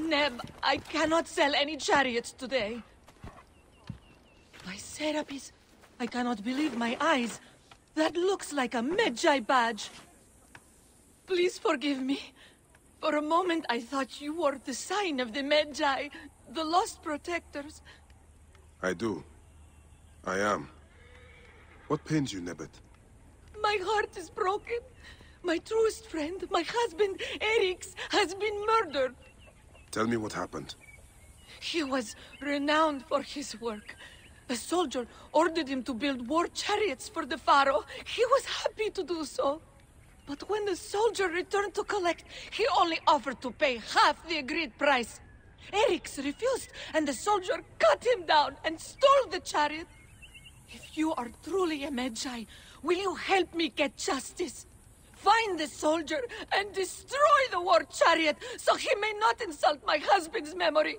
Neb, I cannot sell any chariots today. My Serapis, I cannot believe my eyes. That looks like a Medjay badge. Please forgive me. For a moment I thought you were the sign of the Medjay, the Lost Protectors. I do. I am. What pains you, Nebbet? My heart is broken. My truest friend, my husband, Erix, has been murdered. Tell me what happened. He was renowned for his work. A soldier ordered him to build war chariots for the Pharaoh. He was happy to do so. But when the soldier returned to collect, he only offered to pay half the agreed price. Erix refused, and the soldier cut him down and stole the chariot. If you are truly a Medjay, will you help me get justice? Find the soldier and destroy the war chariot so he may not insult my husband's memory.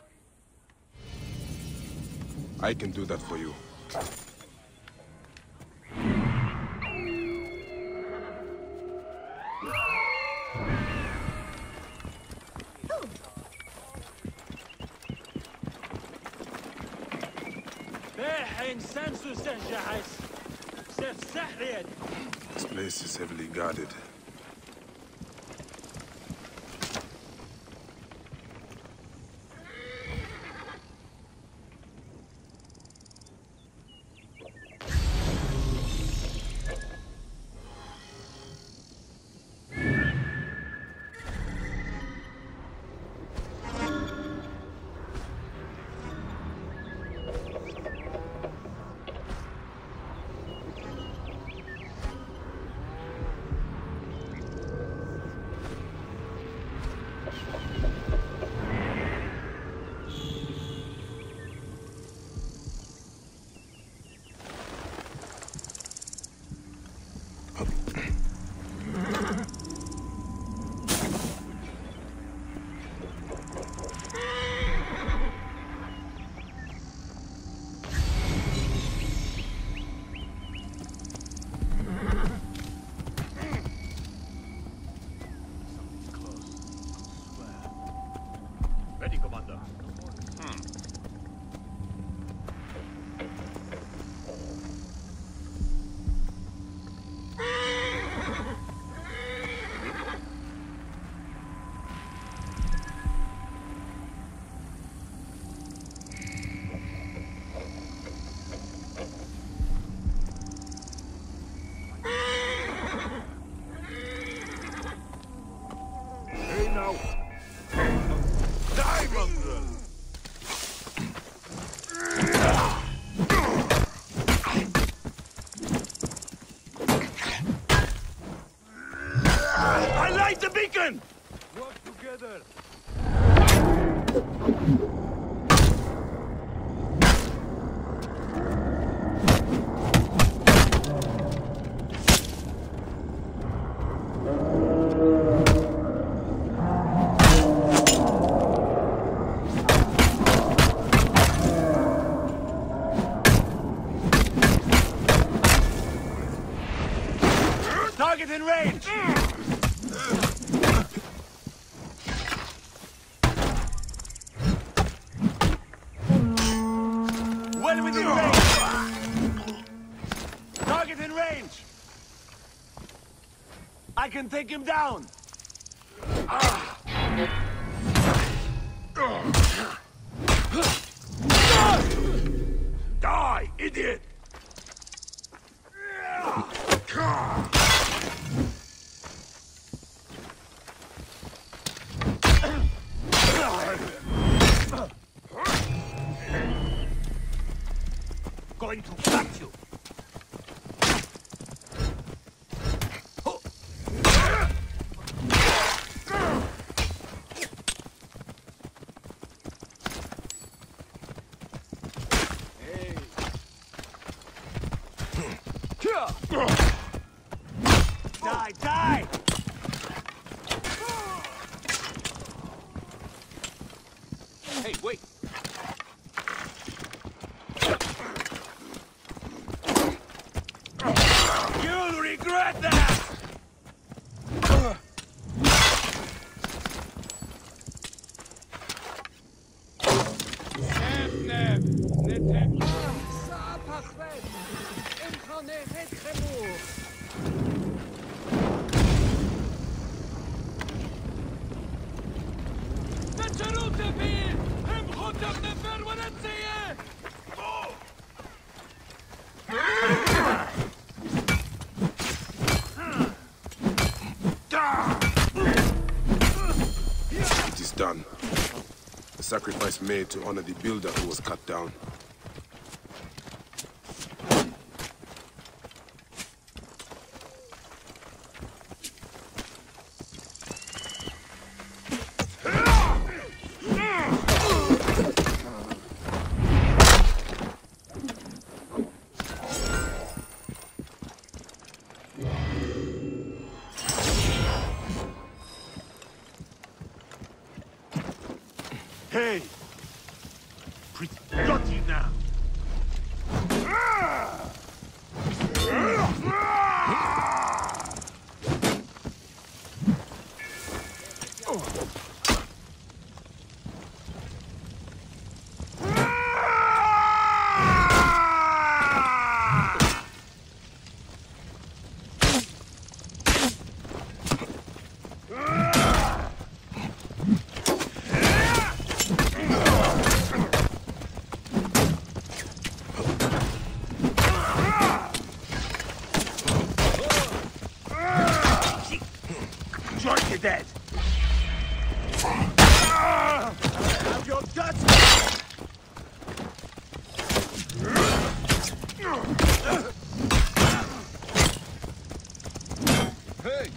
I can do that for you. This place is heavily guarded. Work together! Target in range! Well within range! Target in range! I can take him down! Die, idiot! Going to cut you! Die, die! Hey, wait! You'll regret that! sacrifice made to honor the builder who was cut down. Hey! Got you now! You're dead! Have your guts! Hey!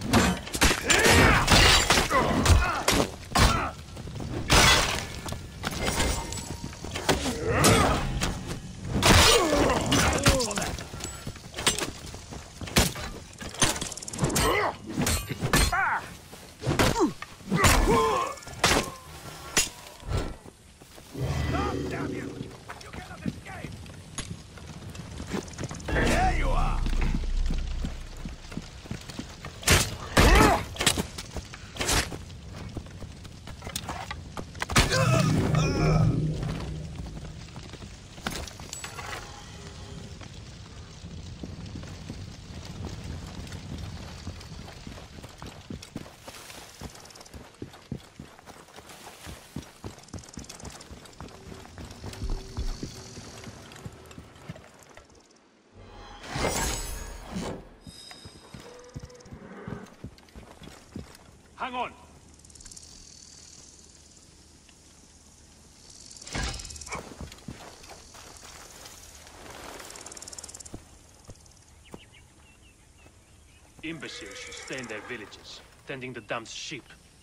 Damn you! You cannot escape! There you are! Hang on! Imbeciles should stay in their villages, tending the damned sheep.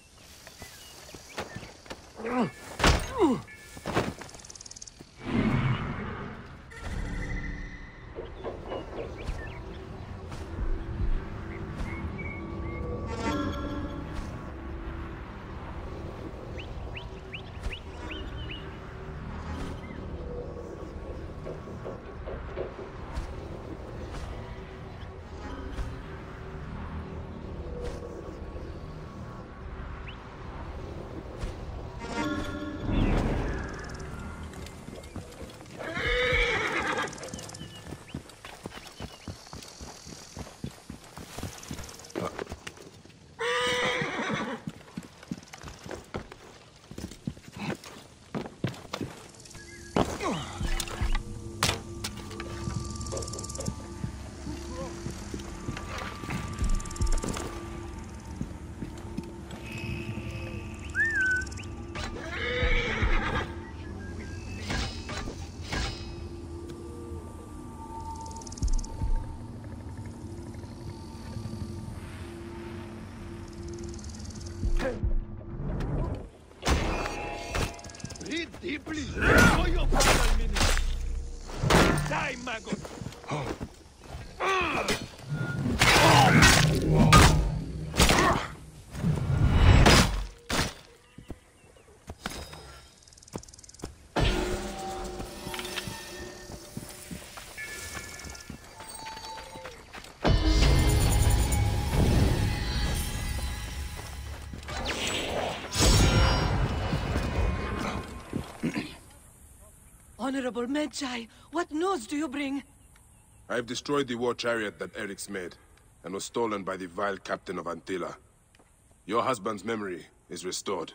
Breathe deeply. For your final minute. Die, maggot. Honorable Medjay, what news do you bring? I have destroyed the war chariot that Eric's made, and was stolen by the vile captain of Antilla. Your husband's memory is restored.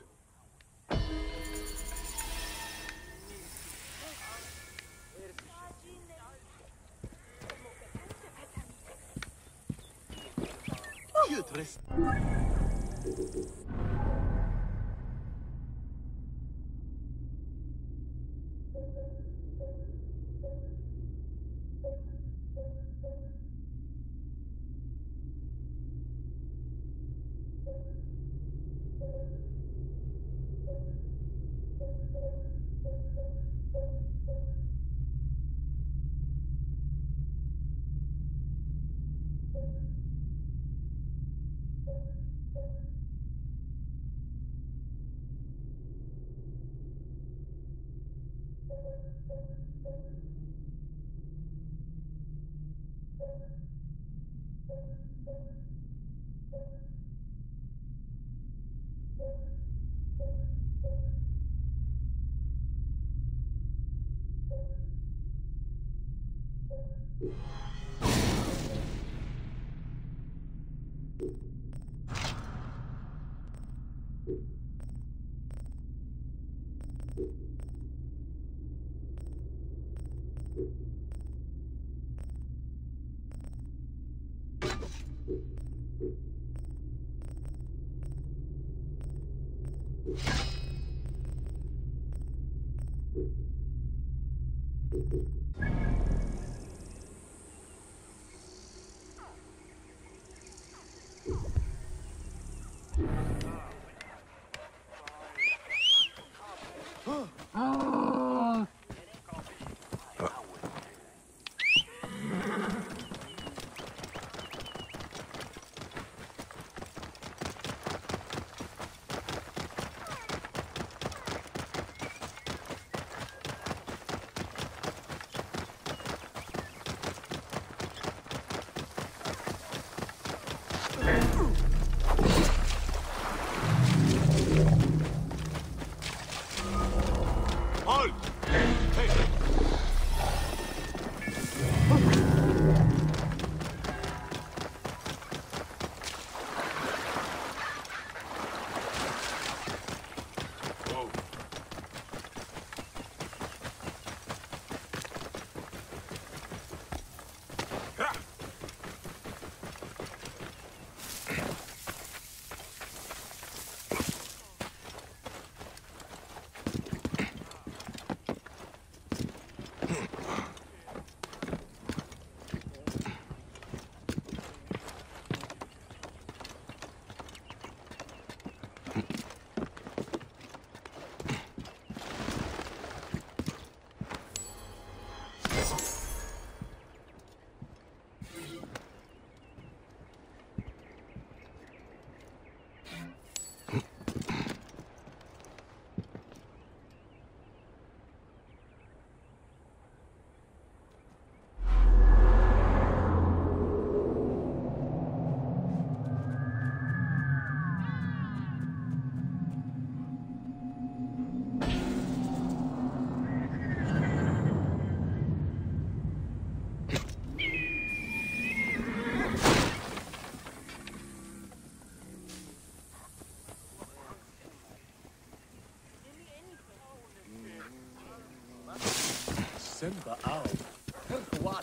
Simba out. What?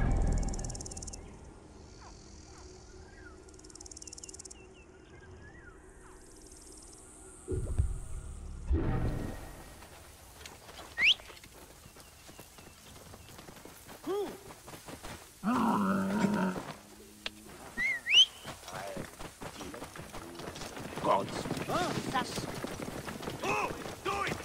Gods. Oh, do it!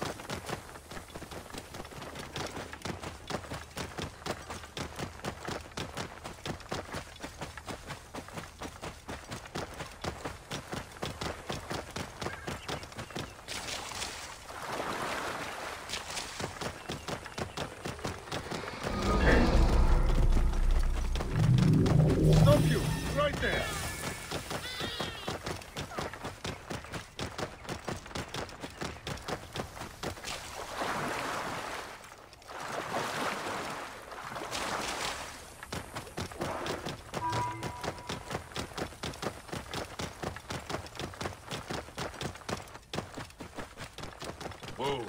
Stop you! Right there! Whoa.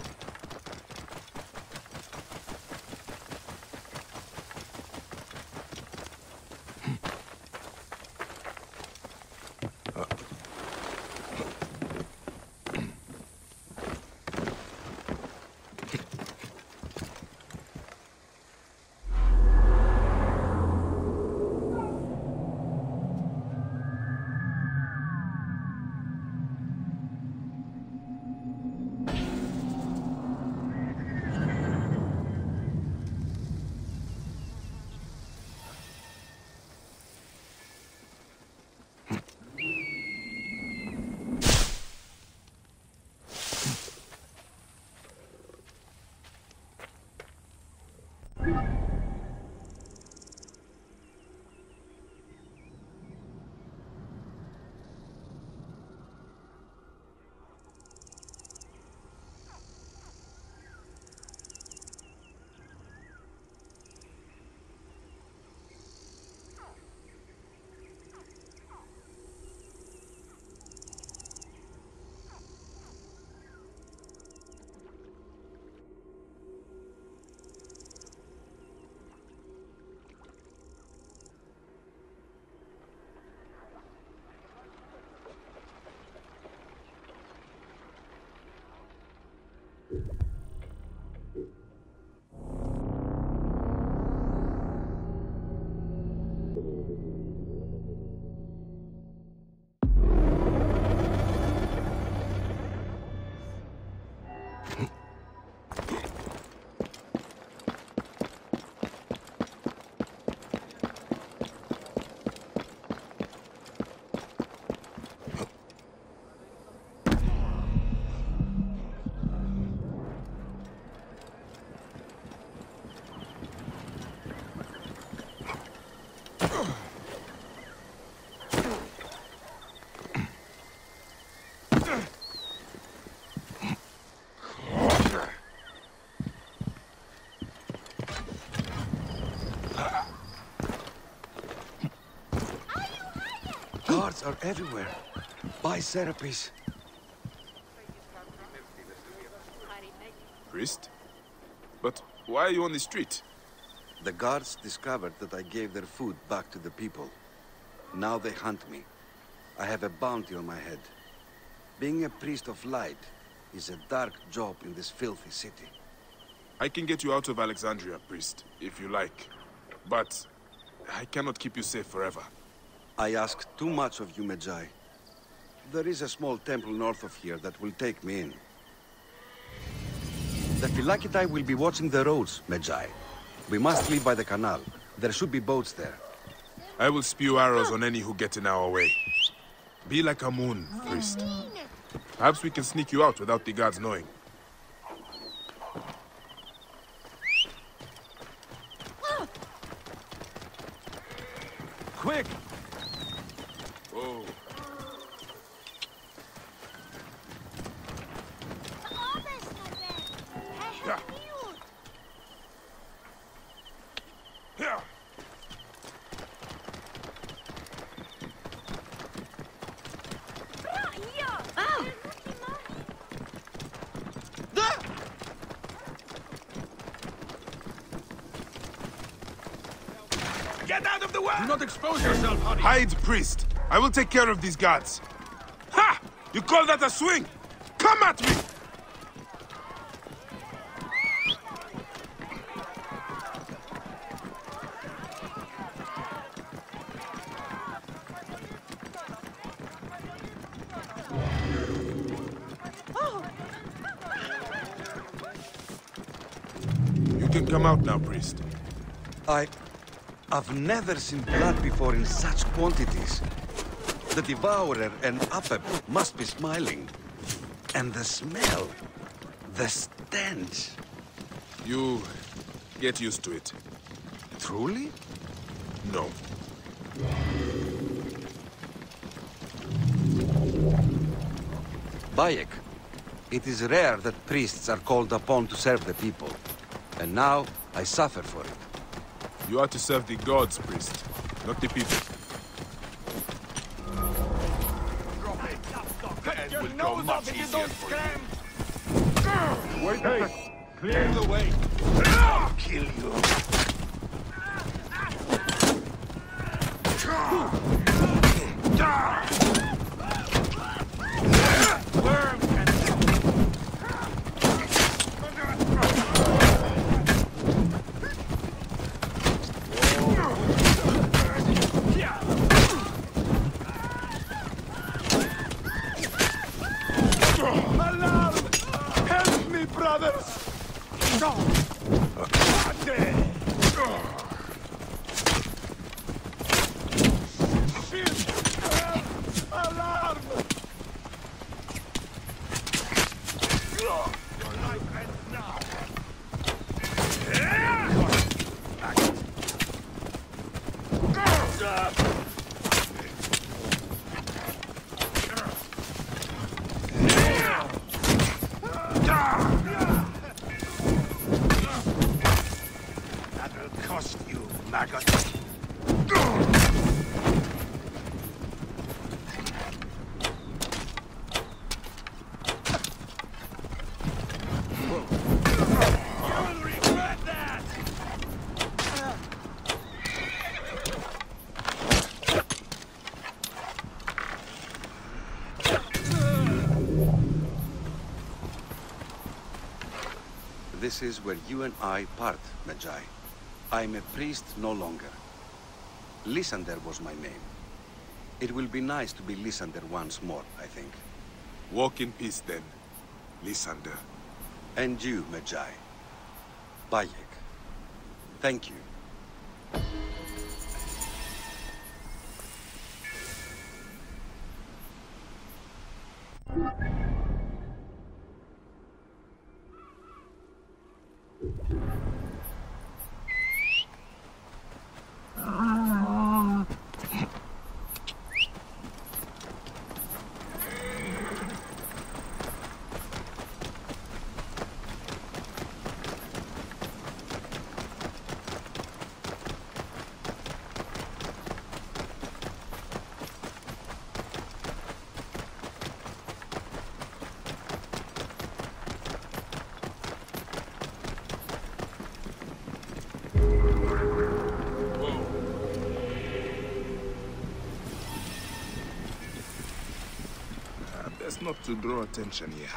Guards are everywhere. Buy Serapis. Priest? But why are you on the street? The guards discovered that I gave their food back to the people. Now they hunt me. I have a bounty on my head. Being a priest of light is a dark job in this filthy city. I can get you out of Alexandria, priest, if you like. But I cannot keep you safe forever. I ask too much of you, Medjay. There is a small temple north of here that will take me in. The Phylakitai will be watching the roads, Medjay. We must leave by the canal. There should be boats there. I will spew arrows on any who get in our way. Be like a moon, priest. Perhaps we can sneak you out without the guards knowing. Quick! Oh. Yeah. Yeah. Get out of the way! Do not expose yourself, honey! Hide, priest. I will take care of these guards. Ha! You call that a swing? Come at me! You can come out now, priest. I've never seen blood before in such quantities. The Devourer and Apep must be smiling. And the smell, the stench. You get used to it. Truly? No. Bayek, it is rare that priests are called upon to serve the people. And now, I suffer for it. You are to serve the gods, priest, not the people. Cut your nose off if you don't scram! Wait, hey! Clear the way! I'll kill you! Worm can... Alarm! Help me, brothers! Alarm! Your life ends now. That'll cost you, maggot. You'll regret that! This is where you and I part, Medjay. I'm a priest no longer. Lysander was my name. It will be nice to be Lysander once more, I think. Walk in peace then, Lysander. And you, Medjay. Bayek. Thank you. Best not to draw attention here.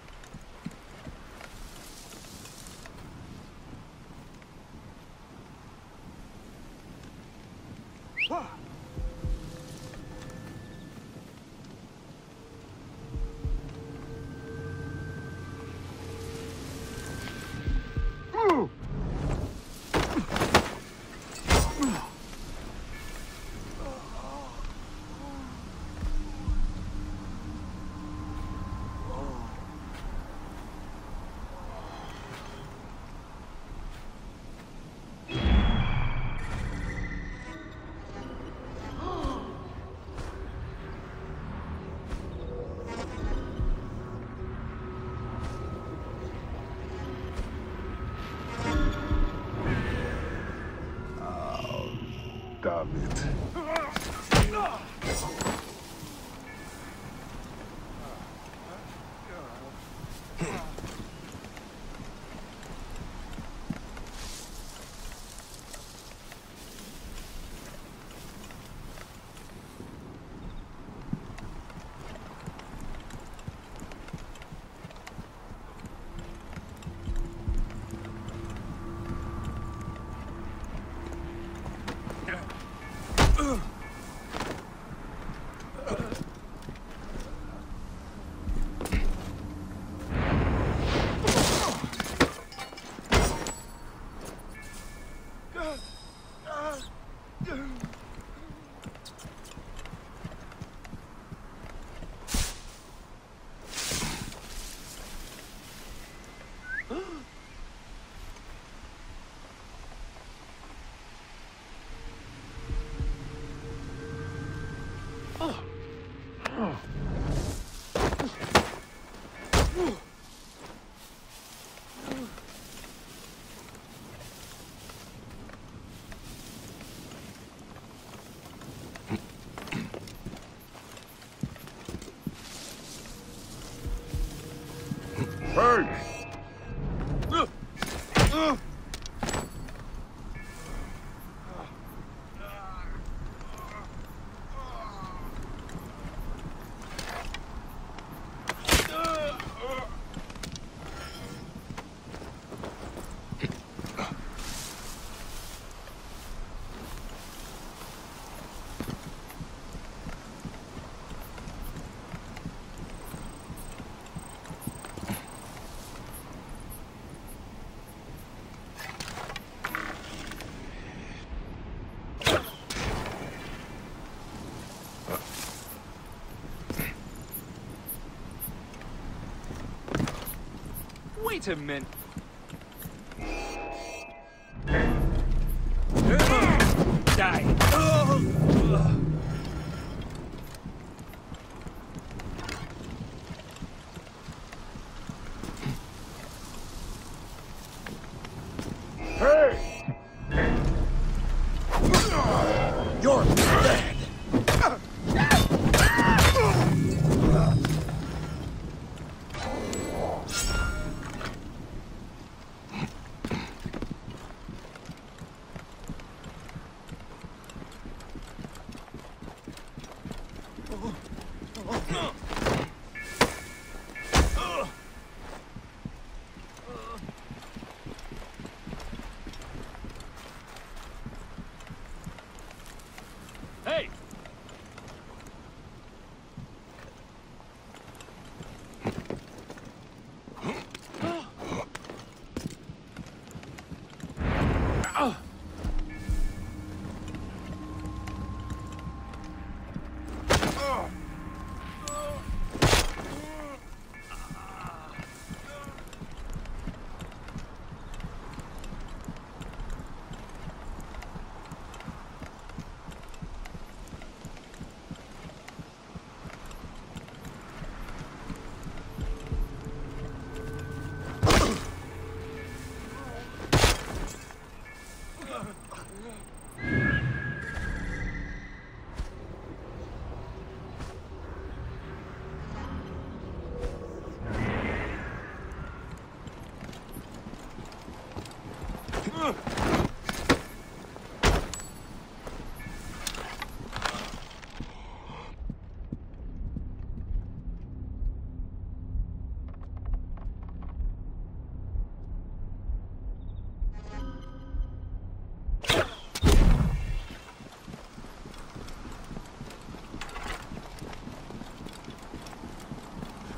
Damn it. Wait a minute. Die. Hey! You're dead! Hey!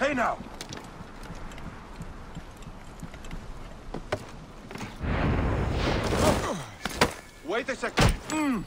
Hey now! Wait a second.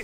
right!